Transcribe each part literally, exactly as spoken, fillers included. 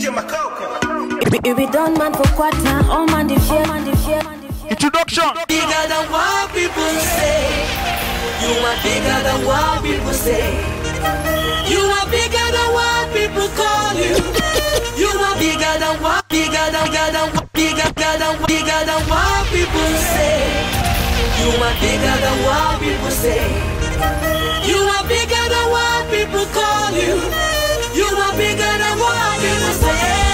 J Macoca. We done man for quarter, oh man the fear, man the fear. Introduction. Bigger than what people say. You are bigger than what people say. You are bigger than what people call you. You are bigger than what, bigger than, bigger than, bigger than, bigger than what people say. You are bigger than what people say. You are bigger than what people call you. You are bigger than what people say.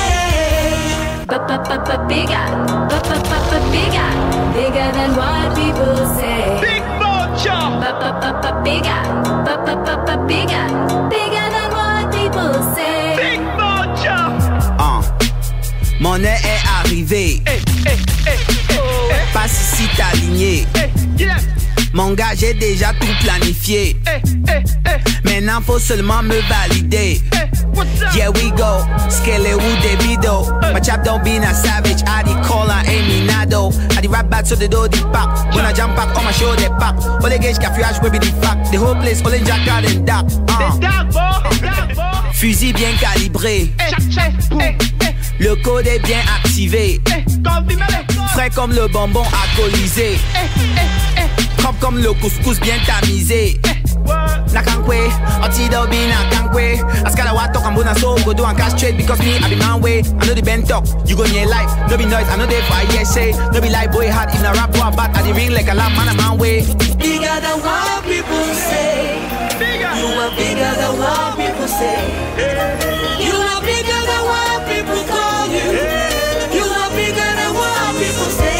Bigger, bigger, bigger than what people say. Big Mocha. Bigger, bigger, bigger than what people say. Big Mocha. Uh, monnaie est arrivée. Hey, hey, hey, oh. Passe ici t'aligné. Hey, yeah. Mon gars, j'ai déjà tout planifié. Hey, hey, hey. Maintenant, faut seulement me valider. Hey, what's up? Yeah, we go. Skele woo debido. My chap don't be a savage. I di call and Amy Nado. I di rap back so the door di pack. When I jump back on my show, they pack. All the gauge cafouillage, we be the fact. The whole place, all in jacquard and dap. Uh. Fusil bien calibré. Le code est bien activé. Frais comme le bonbon alcoolisé. Propre comme le couscous bien tamisé. Nakankwe, Otido be Nakankwe. Askala what talk and bona so go do and cash trade because me I be man way. I know the bend talk, you go in your life. No be noise, I know they for I hear say. No be like boy hard if na rap boy bat at the ring like a lamb man a man way. Bigger than what people say. Bigger. You are bigger than what people say. You are bigger than what people call you. You are bigger than what people say.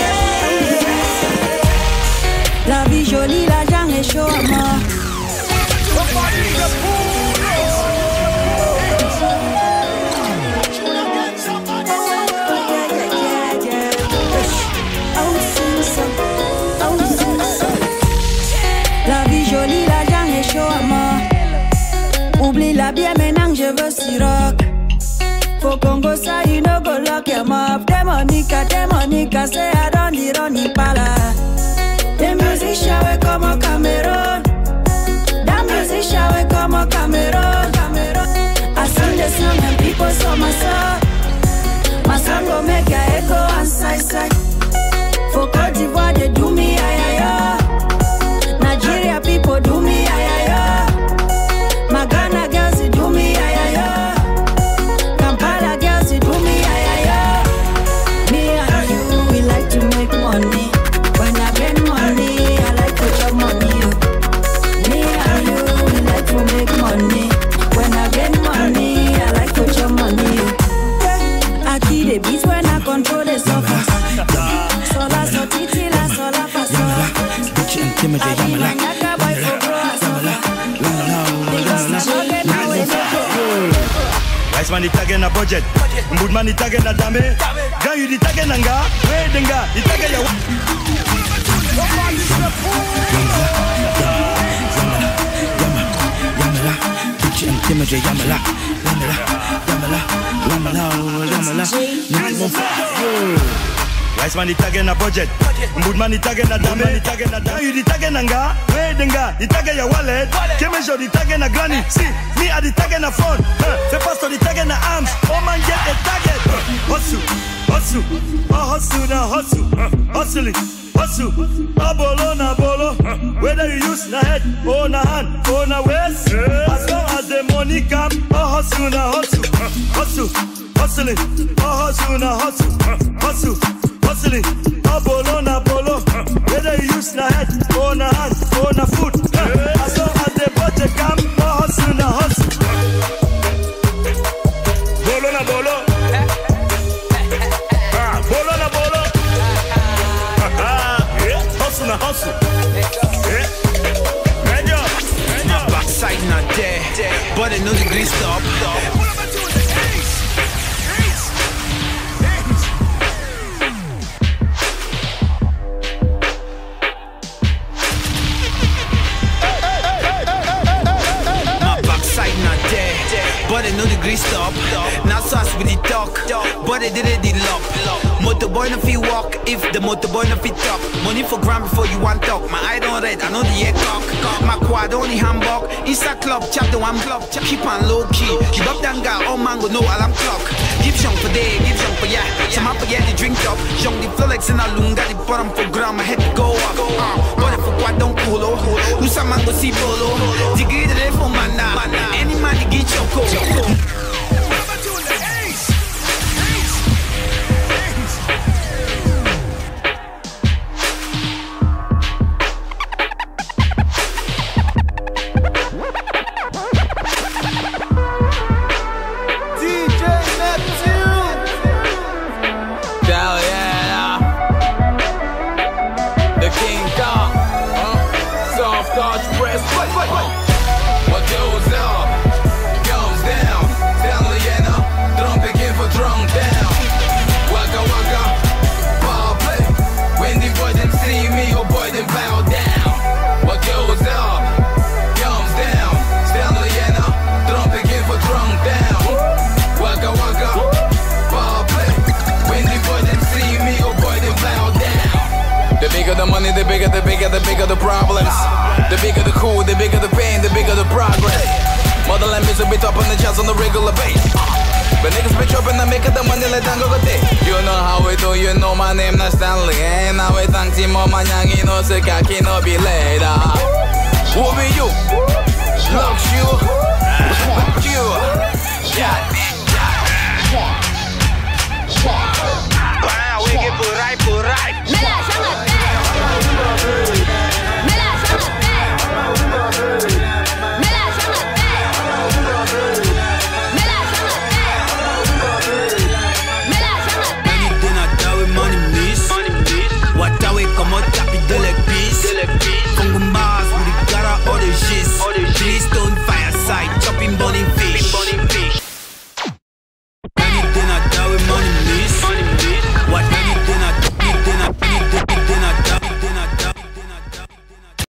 La vie jolie, l'argent est chaud à mort. La vie jolie, l'argent est chaud à mort. Oublie la bière maintenant, je veux siroc. Faut qu'on go ça, you know go lock him up. Démonica, démonica, c'est à don d'ironie pas là. The music show it comme au Cameroun. The music show it comme au Cameroun. I sing the song and people saw my song. My song go make a echo and side side. For Côte d'Ivoire they do me ay ay ay. Nigeria people do me ay ay ay. My Ghana girls they do me ay ay ay. Kampala girls they do me ay ay ay. Me and you we like to make money. When I get money, I like to chop money. Me and you, we like to make money. When I get money, I like to chop money. I kill the beats when I control the surface. Sola so titi la sola fa sola. Bitch intimidate, yamala. Wise man, the tag in a budget. Good man, the tag in a dame. Guy, you the tag in a nga. Where the nga? The tag in a. Intimidate, yamala, yamala, yamala, yamala, yamala. Wise man, the tag in a budget. Good man, the tag in a dame. The tag in a dame. You the tag in a nga. Where the nga? The tag in your wallet. Came and show the tag in a granny. See, me at the tag in a phone. The pastor the tag in the arms. Oh man, get a target. Hustle, hustle, oh hustle now hustle, hustling. Hustle, a bolo na bolo. Whether you use na head, or na hand, or na waist. As long as the money come, a hustle na hustle. Hustle, hustling, a hustle na hustle. Hustle, hustling, a bolo na bolo. Whether you use na head, or na hand, or na foot. As long as the budget come, a hustle na hustle. Bolo na bolo. Ah, bolo na bolo. Hustle, hustle. Yeah. My backside not there, but I know the grease stop. My backside not there, but I know the degree stop. Now sauce with the talk, but they did it the lock. Motorboy no feel walk if the motorboy no fit talk. Money for gram before you want talk. My eye don't red, I know the air cock. My quad only handbag. Insta club, chap the one club. Keep on low key. Keep up that guy, all man go no alarm clock. Give some for day, give some for yeah. Some up for yeah, the drink up. Young the Flolex and a lunga, the bottom for gram. My head go up. Uh, but if for quad don't cool, who some man go see bolo. Degree the day for man now. Any man to get your coat. The money, the bigger, the bigger, the bigger the problems. The bigger the cool, the bigger the pain, the bigger the progress. Motherland music be top on the charts on the regular basis. But niggas be dropping and making the money let them go go day. You know how we do, you know my name not Stanley. And now we thank Team Mama Nyangi no se kaki no be later. Who be you? Lux you, respect you.